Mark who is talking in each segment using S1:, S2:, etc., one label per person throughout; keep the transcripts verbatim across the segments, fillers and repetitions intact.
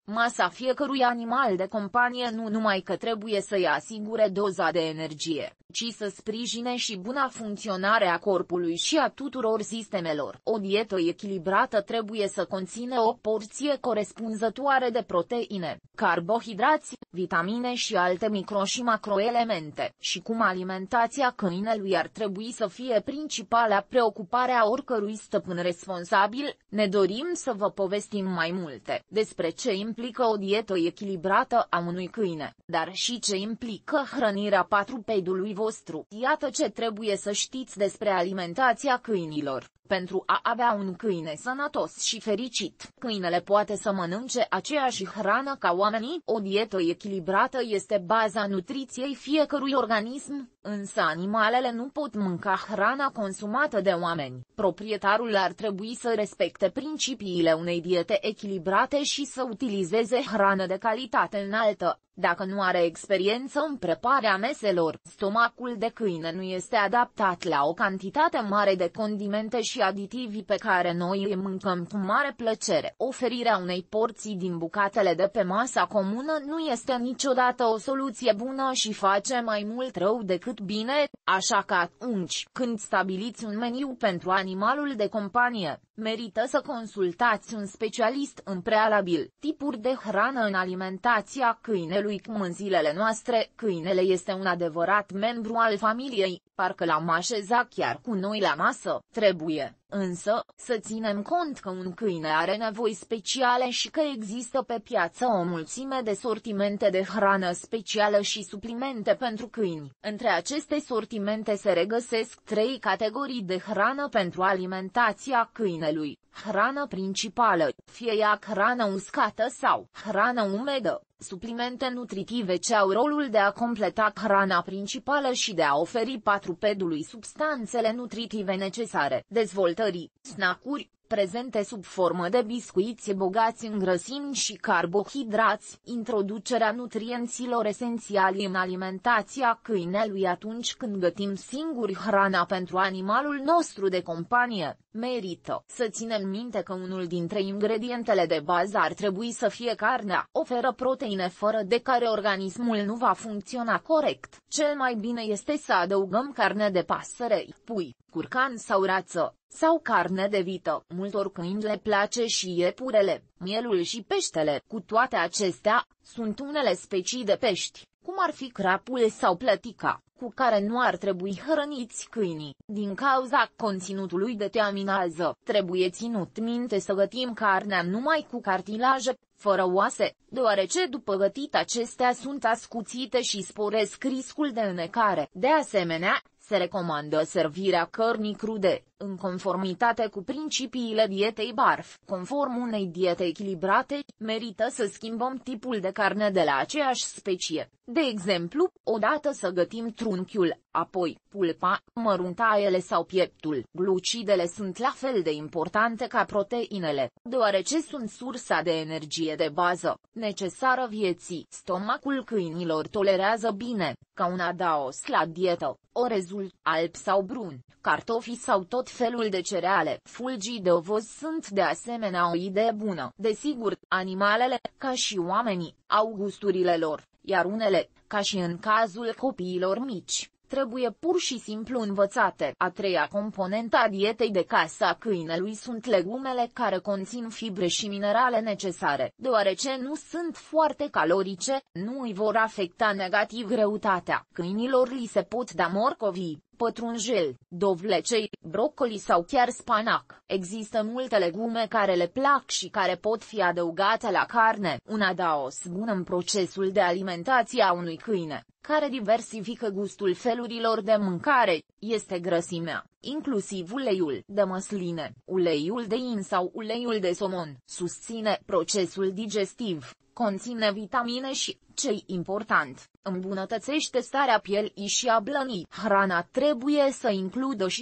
S1: Masa fiecărui animal de companie nu numai că trebuie să-i asigure doza de energie, ci să sprijine și buna funcționare a corpului și a tuturor sistemelor. O dietă echilibrată trebuie să conțină o porție corespunzătoare de proteine, carbohidrați, vitamine și alte micro- și macroelemente. Și cum alimentația câinelui ar trebui să fie principala preocupare a oricărui stăpân responsabil, ne dorim să vă povestim mai multe despre ce implică o dietă echilibrată a unui câine, dar și ce implică hrănirea patrupedului vostru. Iată ce trebuie să știți despre alimentația câinilor. Pentru a avea un câine sănătos și fericit, câinele poate să mănânce aceeași hrană ca oamenii. O dietă echilibrată este baza nutriției fiecărui organism, însă animalele nu pot mânca hrana consumată de oameni. Proprietarul ar trebui să respecte principiile unei diete echilibrate și să utilizeze hrană de calitate înaltă. Dacă nu are experiență în prepararea meselor, stomacul de câine nu este adaptat la o cantitate mare de condimente și aditivi pe care noi îi mâncăm cu mare plăcere. Oferirea unei porții din bucatele de pe masa comună nu este niciodată o soluție bună și face mai mult rău decât bine, așa că atunci când stabiliți un meniu pentru animalul de companie, merită să consultați un specialist în prealabil. Tipuri de hrană în alimentația câinelui. Cum în zilele noastre, câinele este un adevărat membru al familiei, parcă l-am așezat chiar cu noi la masă. Trebuie, însă, să ținem cont că un câine are nevoi speciale și că există pe piață o mulțime de sortimente de hrană specială și suplimente pentru câini. Între aceste sortimente se regăsesc trei categorii de hrană pentru alimentația câinelui: hrană principală, fie ea hrană uscată sau hrană umedă, suplimente nutritive ce au rolul de a completa hrana principală și de a oferi patrupedului substanțele nutritive necesare dezvoltării, snack-uri, prezente sub formă de biscuiți bogați în grăsimi și carbohidrați, introducerea nutrienților esențiali în alimentația câinelui atunci când gătim singuri hrana pentru animalul nostru de companie. Merită să ținem minte că unul dintre ingredientele de bază ar trebui să fie carnea. Oferă proteine fără de care organismul nu va funcționa corect. Cel mai bine este să adăugăm carne de pasăre, pui, curcan sau rață, sau carne de vită. Multor câini le place și iepurele, mielul și peștele. Cu toate acestea, sunt unele specii de pești, cum ar fi crapul sau plătica, cu care nu ar trebui hrăniți câinii. Din cauza conținutului de tiaminază, trebuie ținut minte să gătim carnea numai cu cartilaje, fără oase, deoarece după gătit acestea sunt ascuțite și sporesc riscul de înecare. De asemenea, se recomandă servirea cărnii crude, în conformitate cu principiile dietei B A R F. Conform unei diete echilibrate, merită să schimbăm tipul de carne de la aceeași specie. De exemplu, odată să gătim trunchiul, apoi pulpa, măruntaiele sau pieptul. Glucidele sunt la fel de importante ca proteinele, deoarece sunt sursa de energie de bază, necesară vieții. Stomacul câinilor tolerează bine, ca un adaos la dietă, orezul, alb sau brun, cartofii sau tot felul de cereale. Fulgii de ovăz sunt de asemenea o idee bună. Desigur, animalele, ca și oamenii, au gusturile lor, iar unele, ca și în cazul copiilor mici, trebuie pur și simplu învățate. A treia componentă a dietei de casă a câinelui sunt legumele, care conțin fibre și minerale necesare. Deoarece nu sunt foarte calorice, nu îi vor afecta negativ greutatea. Câinilor li se pot da morcovii, pătrunjel, dovlecei, brocoli sau chiar spanac. Există multe legume care le plac și care pot fi adăugate la carne, un adaos bun în procesul de alimentație a unui câine, care diversifică gustul felurilor de mâncare, este grăsimea, inclusiv uleiul de măsline, uleiul de in sau uleiul de somon. Susține procesul digestiv, conține vitamine și, ce-i important, îmbunătățește starea pielii și a blănii. Hrana trebuie să includă și ou,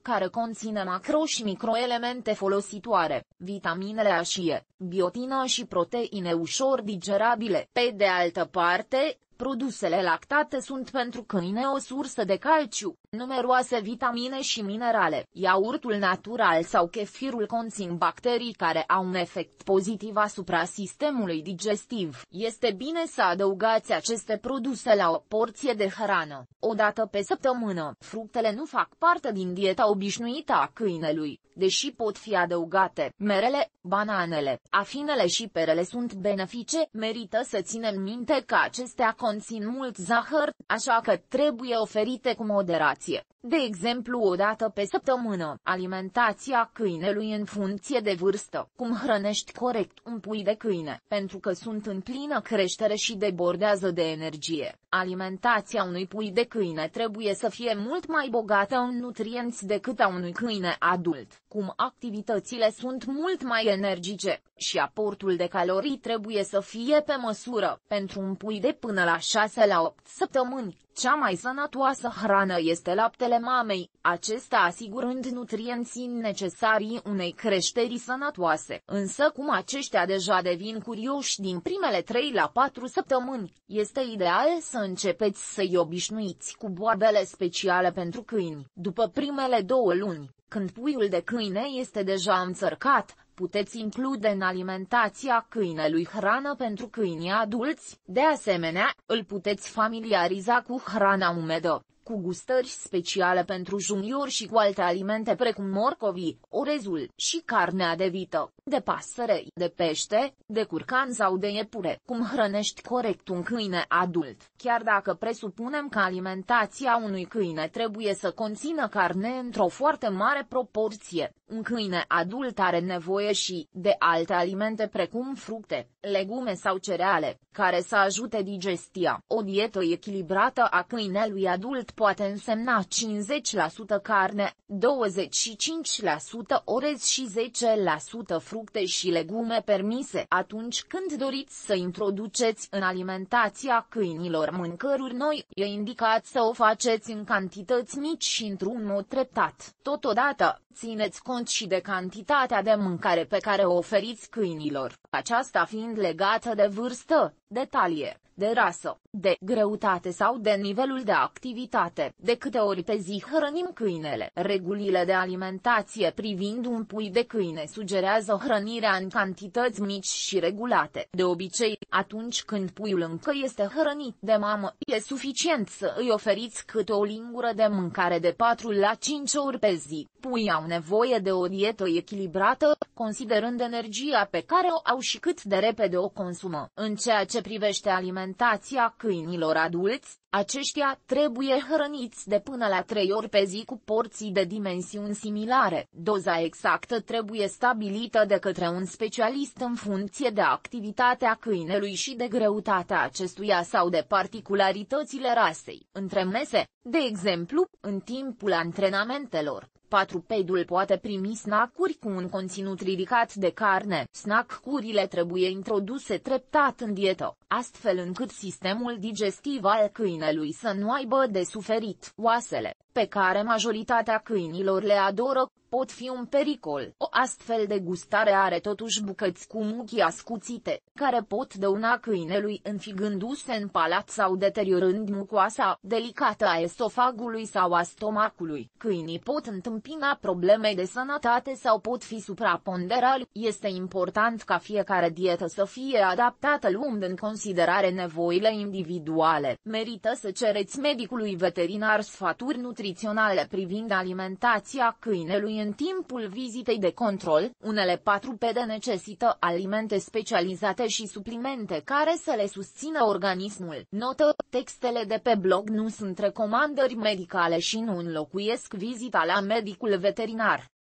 S1: care conține macro și microelemente folositoare, vitaminele A și E, biotină și proteine ușor digerabile. Pe de altă parte, produsele lactate sunt pentru câine o sursă de calciu, numeroase vitamine și minerale. Iaurtul natural sau chefirul conțin bacterii care au un efect pozitiv asupra sistemului digestiv. Este bine să adăugați aceste produse la o porție de hrană, o dată pe săptămână. Fructele nu fac parte din dieta obișnuită a câinelui, deși pot fi adăugate. Merele, bananele, afinele și perele sunt benefice. Merită să ținem minte că acestea conțin mult zahăr, așa că trebuie oferite cu moderație. De exemplu, o dată pe săptămână. Alimentația câinelui în funcție de vârstă. Cum hrănești corect un pui de câine, pentru că sunt în plină creștere și debordează de energie. Alimentația unui pui de câine trebuie să fie mult mai bogată în nutrienți decât a unui câine adult. Cum activitățile sunt mult mai energice, și aportul de calorii trebuie să fie pe măsură. Pentru un pui de până la șase la opt săptămâni, cea mai sănătoasă hrană este laptele mamei, acesta asigurând nutrienții necesari unei creșteri sănătoase. Însă cum aceștia deja devin curioși din primele trei la patru săptămâni, este ideal să începeți să-i obișnuiți cu boabele speciale pentru câini. După primele două luni, când puiul de câine este deja înțărcat, puteți include în alimentația câinelui hrană pentru câinii adulți. De asemenea, îl puteți familiariza cu hrana umedă, cu gustări speciale pentru juniori și cu alte alimente precum morcovii, orezul și carnea de vită, de pasăre, de pește, de curcan sau de iepure. Cum hrănești corect un câine adult? Chiar dacă presupunem că alimentația unui câine trebuie să conțină carne într-o foarte mare proporție, un câine adult are nevoie și de alte alimente precum fructe, legume sau cereale, care să ajute digestia. O dietă echilibrată a câinelui adult poate însemna cincizeci la sută carne, douăzeci și cinci la sută orez și zece la sută fructe și legume permise. Atunci când doriți să introduceți în alimentația câinilor mâncăruri noi, e indicat să o faceți în cantități mici și într-un mod treptat. Totodată, țineți cont și de cantitatea de mâncare pe care o oferiți câinilor, aceasta fiind legată de vârstă, de talie, de rasă, de greutate sau de nivelul de activitate. De câte ori pe zi hrănim câinele? Regulile de alimentație privind un pui de câine sugerează hrănirea în cantități mici și regulate. De obicei, atunci când puiul încă este hrănit de mamă, e suficient să îi oferiți câte o lingură de mâncare de patru la cinci ori pe zi. Puii au nevoie de o dietă echilibrată, considerând energia pe care o au și cât de repede o consumă. În ceea ce privește alimentația câinilor adulți, aceștia trebuie hrăniți de până la trei ori pe zi cu porții de dimensiuni similare. Doza exactă trebuie stabilită de către un specialist în funcție de activitatea câinelui și de greutatea acestuia sau de particularitățile rasei. Între mese, de exemplu, în timpul antrenamentelor, patrupedul poate primi snack-uri cu un conținut ridicat de carne. Snack-urile trebuie introduse treptat în dietă, astfel încât sistemul digestiv al câinelui să nu aibă de suferit. Oasele, pe care majoritatea câinilor le adoră, pot fi un pericol. O astfel de gustare are totuși bucăți cu muchii ascuțite, care pot dăuna câinelui înfigându-se în palat sau deteriorând mucoasa delicată a esofagului sau a stomacului. Câinii pot întâmpina probleme de sănătate sau pot fi supraponderali. Este important ca fiecare dietă să fie adaptată luând în considerare nevoile individuale. Merită să cereți medicului veterinar sfaturi nutriționale privind alimentația câinelui în timpul vizitei de control. Unele patrupede necesită alimente specializate și suplimente care să le susțină organismul. Notă: textele de pe blog nu sunt recomandări medicale și nu înlocuiesc vizita la medicul veterinar.